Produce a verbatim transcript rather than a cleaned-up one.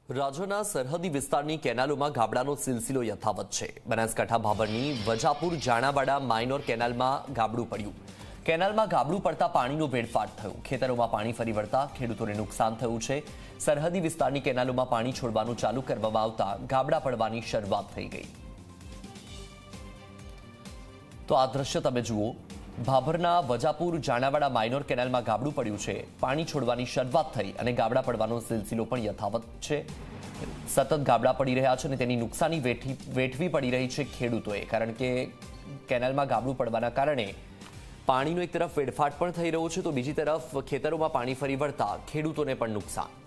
રાજ્યના સરહદી વિસ્તારની કેનાલોમાં ગાબડાનો સિલસિલો યથાવત છે। બનાસકાંઠા ભાભરની વજાપુર જાણાવાડા માઇનોર કેનાલમાં ગાબડું પડ્યું। કેનાલમાં ગાબડું પડતા પાણીનો વેડફાટ થયો। ખેતરોમાં પાણી ફરી વળતા ખેડૂતોને નુકસાન થયું છે। સરહદી વિસ્તારની કેનાલોમાં પાણી છોડવાનું ચાલુ કરવામાં આવતા ગાબડા પડવાની શરૂઆત થઈ ગઈ। તો આ દ્રશ્ય તમે જુઓ, ભાભરના વજાપુર જાણાવાડા માઇનોર કેનાલમાં ગાબડું પડ્યું છે। પાણી છોડવાની શરૂઆત થઈ અને ગાબડા પડવાનો સિલસિલો પણ યથાવત છે। સતત ગાબડા પડી રહ્યા છે અને તેની નુકસાની વેઠી વેઠવી પડી રહી છે ખેડૂતોએ, કારણ કે કેનાલમાં ગાબડું પડવાના કારણે પાણીનો એક તરફ વેડફાટ પણ થઈ રહ્યો છે, તો બીજી તરફ ખેતરોમાં પાણી ફરી વળતા ખેડૂતોને પણ નુકસાન।